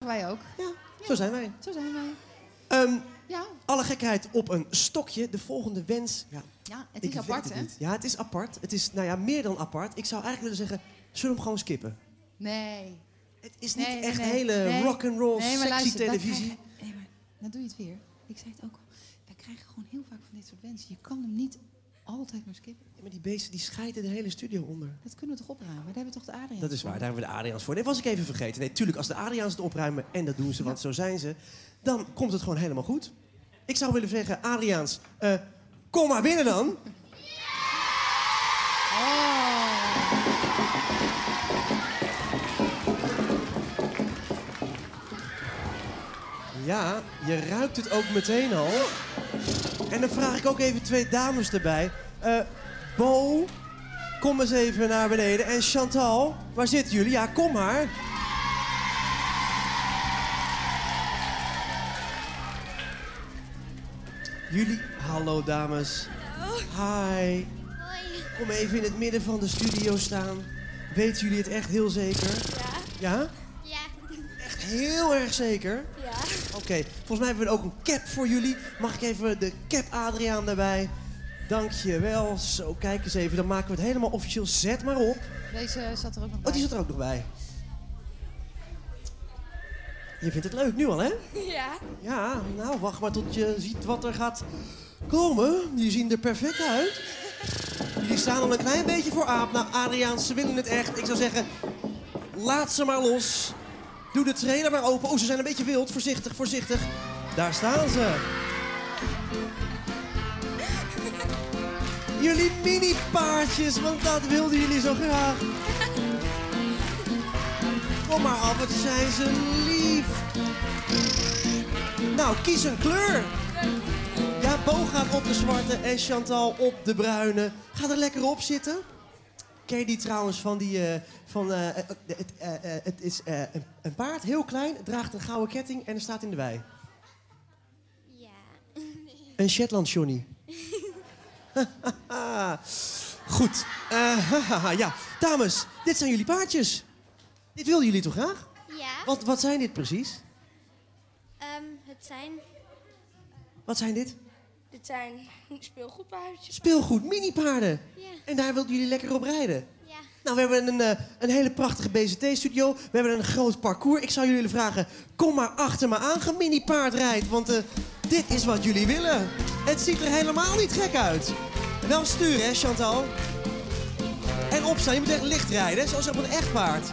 Wij ook. Ja, zo zijn wij. Zo zijn wij. Ja. Alle gekheid op een stokje. De volgende wens. Ja, het is apart, hè? Ja, het is apart. Het is, nou ja, meer dan apart. Ik zou eigenlijk willen zeggen, zullen we hem gewoon skippen? Nee. Het is niet echt hele rock'n'roll, sexy luister, televisie. Maar dan doe je het weer. Ik zei het ook al. Wij krijgen gewoon heel vaak van dit soort wensen. Je kan hem niet altijd maar skippen. Ja, maar die beesten die scheiden de hele studio onder. Dat kunnen we toch opruimen? Daar hebben we toch de Adriaans Dat is waar, daar hebben we de Adriaans voor. Nee, was ik even vergeten. Nee, tuurlijk, als de Adriaans het opruimen, en dat doen ze, want zo zijn ze, dan komt het gewoon helemaal goed. Ik zou willen zeggen, Adriaans, kom maar binnen dan. Ja, je ruikt het ook meteen al. En dan vraag ik ook even 2 dames erbij. Bo, kom eens even naar beneden. En Chantal, waar zitten jullie? Ja, kom maar. Jullie, hallo dames. Hallo. Hi. Hoi. Kom even in het midden van de studio staan. Weten jullie het echt heel zeker? Ja. Ja? Ja. Echt heel erg zeker? Ja. Oké, volgens mij hebben we ook een cap voor jullie. Mag ik even de cap Adriaan erbij? Dankjewel. Zo, kijk eens even. Dan maken we het helemaal officieel. Zet maar op. Deze zat er ook nog bij. Oh, die zit er ook nog bij. Je vindt het leuk nu al, hè? Ja. Ja, nou, wacht maar tot je ziet wat er gaat komen. Die zien er perfect uit. Jullie staan al een klein beetje voor aap. Nou, Adriaans, ze willen het echt. Ik zou zeggen, laat ze maar los. Doe de trailer maar open. Oh, ze zijn een beetje wild. Voorzichtig, voorzichtig. Daar staan ze. Jullie mini-paardjes, want dat wilden jullie zo graag. Kom maar af, wat zijn ze lief. Nou, kies een kleur. Ja, Bo gaat op de zwarte en Chantal op de bruine. Ga er lekker op zitten. Ken je die trouwens van die... het is een paard, heel klein, draagt een gouden ketting en er staat in de wei. Ja. Een Shetland Johnny. Goed. Ja, dames, dit zijn jullie paardjes. Dit wilden jullie toch graag? Ja. Wat zijn dit precies? Het zijn... Wat zijn dit? Dit zijn speelgoedpaardjes. Speelgoed, mini-paarden. Ja. En daar wilden jullie lekker op rijden? Ja. Nou, we hebben een hele prachtige BZT-studio. We hebben een groot parcours. Ik zou jullie willen vragen, kom maar achter me aan, gemini-paardrijd. Want dit is wat jullie willen. Het ziet er helemaal niet gek uit. Wel sturen, hè, Chantal? En opstaan, je moet echt licht rijden, hè, zoals op een echt paard.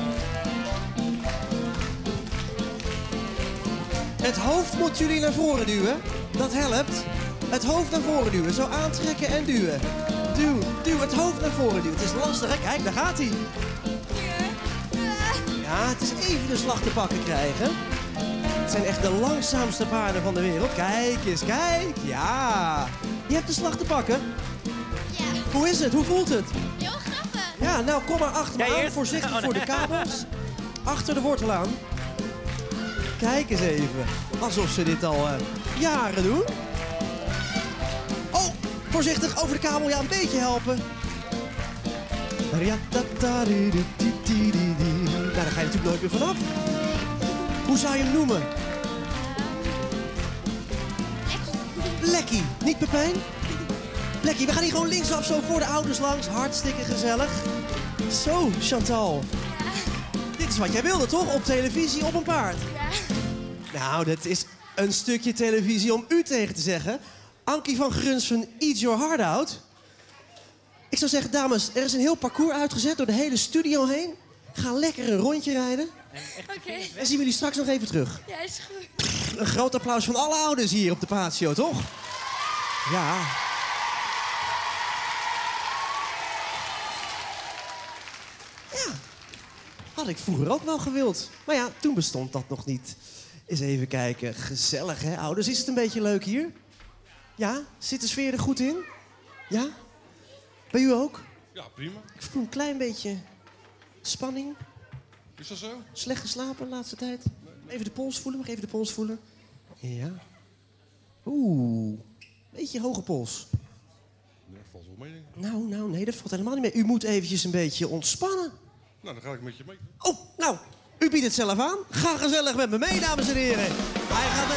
Het hoofd moet jullie naar voren duwen. Dat helpt. Het hoofd naar voren duwen. Zo aantrekken en duwen. Duw, duw, het hoofd naar voren duwen. Het is lastig, hè? Kijk, daar gaat hij. Ja, het is even de slag te pakken krijgen. Het zijn echt de langzaamste paarden van de wereld. Kijk eens, kijk. Ja. Je hebt de slag te pakken. Ja. Hoe is het? Hoe voelt het? Heel grappig. Ja, nou, kom maar achter me aan. Voorzichtig voor de kabels. Achter de wortel aan. Kijk eens even. Alsof ze dit al jaren doen. Oh, voorzichtig over de kabel. Ja, een beetje helpen. Nou, daar ga je natuurlijk nooit meer vanaf. Hoe zou je hem noemen? Blackie. Niet Pepijn? Blackie, we gaan hier gewoon linksaf zo voor de ouders langs. Hartstikke gezellig. Zo, Chantal. Dit is wat jij wilde, toch? Op televisie, op een paard. Ja. Nou, dat is een stukje televisie om u tegen te zeggen. Ankie van Grunsven, Eat Your Heart Out. Ik zou zeggen, dames, er is een heel parcours uitgezet door de hele studio heen. Ga lekker een rondje rijden. Oké. En zien we jullie straks nog even terug. Ja, is goed. Een groot applaus van alle ouders hier op de patio, toch? Ja. Ja. Had ik vroeger ook wel gewild. Maar ja, toen bestond dat nog niet. Eens even kijken. Gezellig, hè, ouders? Is het een beetje leuk hier? Ja? Zit de sfeer er goed in? Ja? Bij u ook? Ja, prima. Ik voel een klein beetje spanning. Is dat zo? Slecht geslapen de laatste tijd? Even de pols voelen, mag even de pols voelen? Ja. Oeh, beetje hoge pols. Ja, valt wel mee, denk ik. Nou, nee, dat valt helemaal niet mee. U moet eventjes een beetje ontspannen. Nou, dan ga ik met je mee. Oh, nou, U biedt het zelf aan. Ga gezellig met me mee, dames en heren. Hij gaat